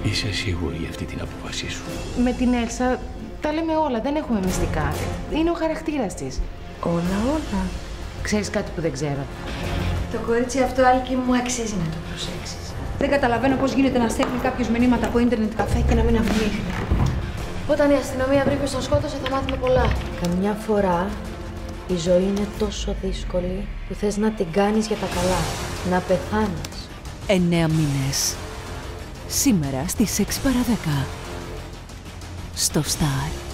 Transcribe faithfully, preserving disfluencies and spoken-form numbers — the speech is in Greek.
Είσαι σίγουρη για αυτή την απόφασή σου? Με την Έλσα τα λέμε όλα, δεν έχουμε μυστικά. Είναι ο χαρακτήρας της. Όλα, όλα. Ξέρεις κάτι που δεν ξέρω? Το κορίτσι αυτό, Άλκη, μου αξίζει να το προσέξεις. Δεν καταλαβαίνω πώς γίνεται να στέλνει κάποιος μηνύματα από ίντερνετ καφέ και να μην αυλίχνει. Όταν η αστυνομία βρει ποιος τον σκότωσε, θα μάθουμε πολλά. Καμιά φορά η ζωή είναι τόσο δύσκολη που θες να την κάνεις για τα καλά. Να πεθάνεις. Εννέα μήνες. Σήμερα στις έξι παρά δέκα. Στο Star.